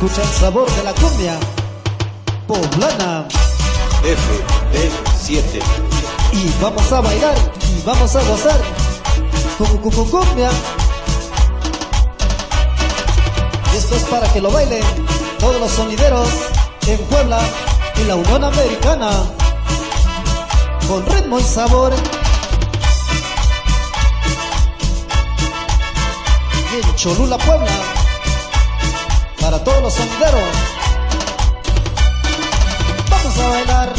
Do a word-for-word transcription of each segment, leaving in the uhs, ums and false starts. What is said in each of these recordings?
escucha el sabor de la cumbia poblana. F D siete. Y vamos a bailar y vamos a gozar con cu- cumbia. Y esto es para que lo bailen todos los sonideros en Puebla y la Unión Americana, con ritmo y sabor. Y en Cholula, Puebla, para todos los sonideros, vamos a bailar.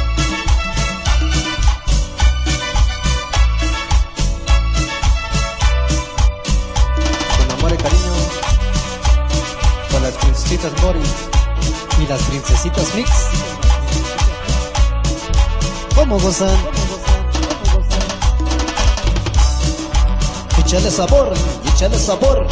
Con amor y cariño, con las princesitas Boris Y las princesitas Mix, ¿cómo gozan? Échale sabor, échale sabor.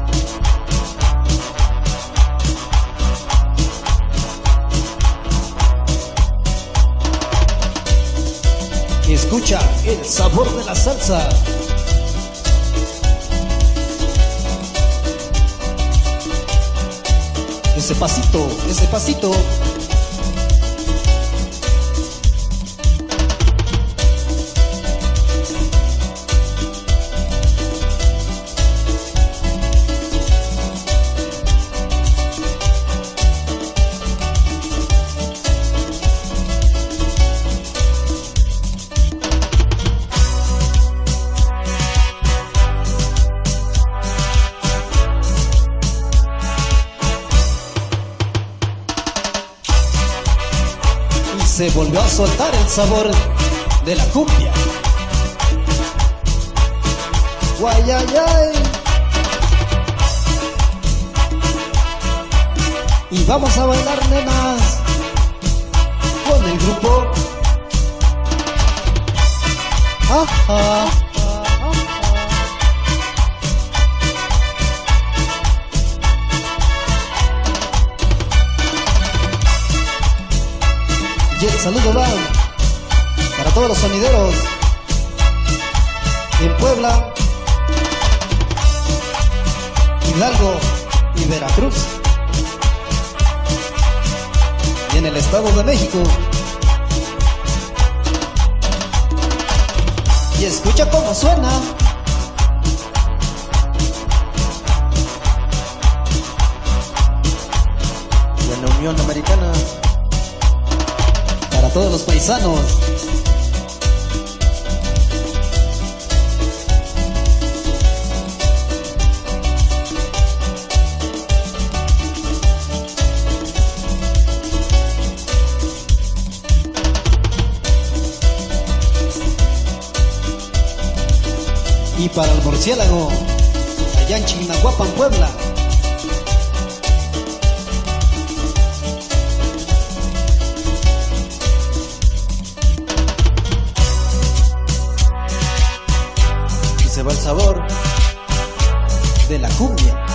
Escucha el sabor de la salsa. Ese pasito, ese pasito. Se volvió a soltar el sabor de la cumbia. Guay, ay, ay. Y vamos a bailar, nenas, con el grupo Ajá. Y el saludo va para todos los sonideros en Puebla, Hidalgo y Veracruz, y en el Estado de México. Y escucha cómo suena. y en la Unión Americana, Para todos los paisanos. Y para el murciélago, allá en Chignahuapan, Puebla. Se va el sabor de la cumbia.